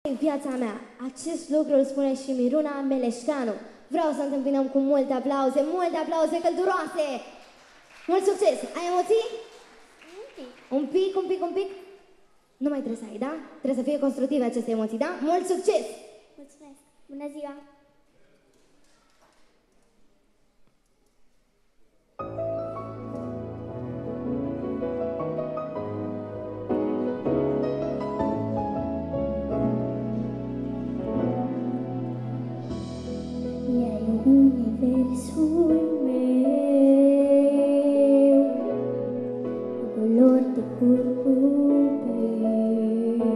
În viața mea, acest lucru îl spune și Miruna Meleșcanu. Vreau să întâmpinăm cu multe aplauze călduroase. Mult succes! Ai emoții? Un pic? Nu mai trebuie să ai, da? Trebuie să fie constructive aceste emoții, da? Mult succes! Mulțumesc! Bună ziua! Universul meu, color de curcubeu,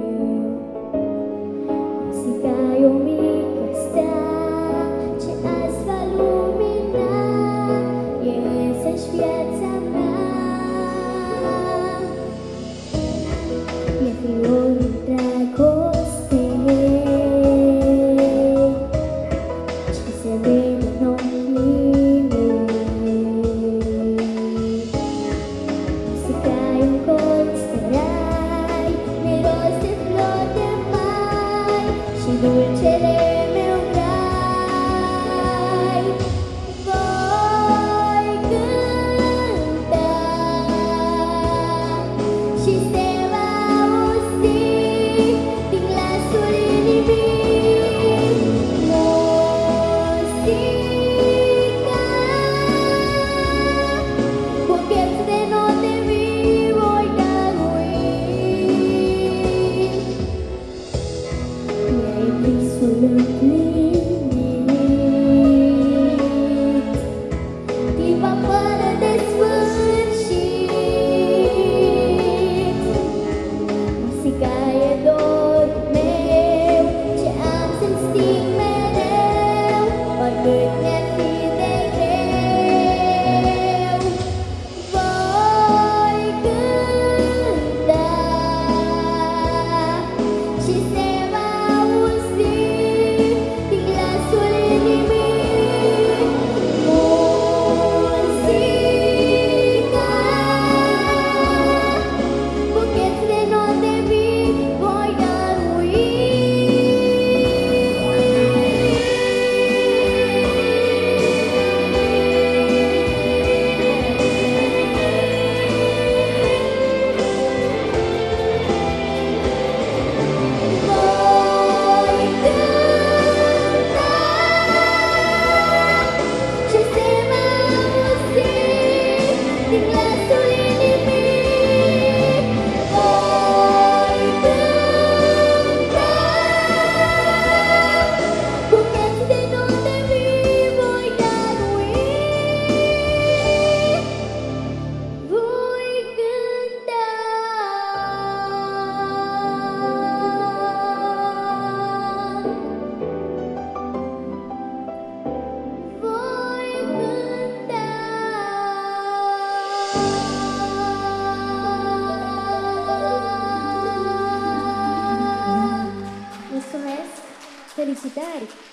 muzica e o mică stea ce azi va lumina, e însăși viața mea, e fiorul dragostei ce se vede în ochii mei. Muzica e un colț de rai, miros de flori de mai și dulcele meu grai. Voi cânta și se va auzi din glasul inimii. Clipa fără de sfârșit, muzica e dorul meu ce am să-mi sting mereu, oricât mi-ar fi de greu. Voi cânta și se va auzi din glasul inimii. Felicitări!